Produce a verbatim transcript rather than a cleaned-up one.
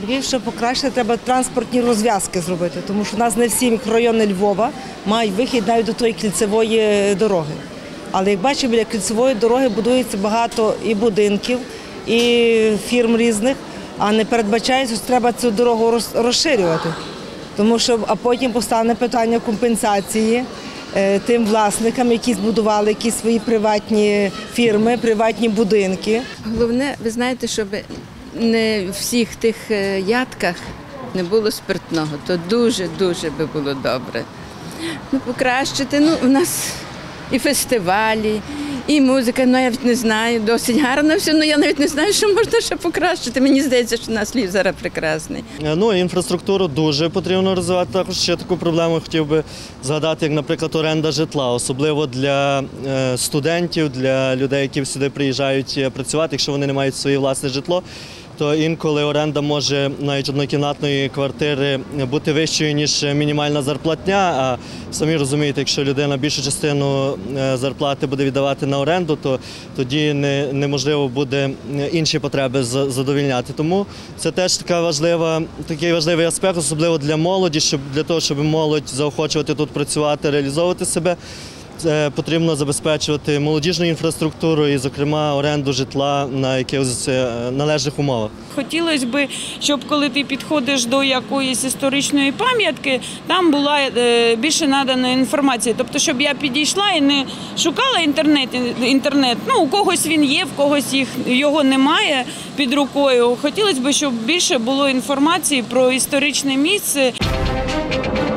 Львів, щоб покращити, треба транспортні розв'язки зробити, тому що у нас не всі мікрорайони Львова мають вихід навіть до тої кільцевої дороги. Але як бачимо, біля кільцевої дороги будується багато і будинків, і фірм різних, а не передбачається, що треба цю дорогу розширювати. Тому що, а потім постане питання компенсації е, тим власникам, які збудували якісь свої приватні фірми, приватні будинки. Головне, ви знаєте, щоб не в всіх тих ядках не було спиртного, то дуже-дуже би було добре. Ну, покращити, ну, у нас і фестивалі, і музика, ну, я не знаю, досить гарно все, але я навіть не знаю, що можна ще покращити. Мені здається, що у нас Львів зараз прекрасний. Ну, інфраструктуру дуже потрібно розвивати. Також ще таку проблему хотів би згадати, як, наприклад, оренда житла, особливо для студентів, для людей, які сюди приїжджають працювати, якщо вони не мають своє власне житло, то інколи оренда може навіть однокімнатної квартири бути вищою, ніж мінімальна зарплатня. А самі розумієте, якщо людина більшу частину зарплати буде віддавати на оренду, то тоді не, неможливо буде інші потреби задовольняти. Тому це теж така важлива, такий важливий аспект, особливо для молоді, щоб, для того, щоб молодь заохочувати тут працювати, реалізовувати себе. Потрібно забезпечувати молодіжну інфраструктуру і, зокрема, оренду житла на якихось належних умовах. Хотілося б, щоб коли ти підходиш до якоїсь історичної пам'ятки, там була більше надана інформація. Тобто, щоб я підійшла і не шукала інтернет, інтернет. Ну, у когось він є, в когось їх, його немає під рукою. Хотілося б, щоб більше було інформації про історичне місце.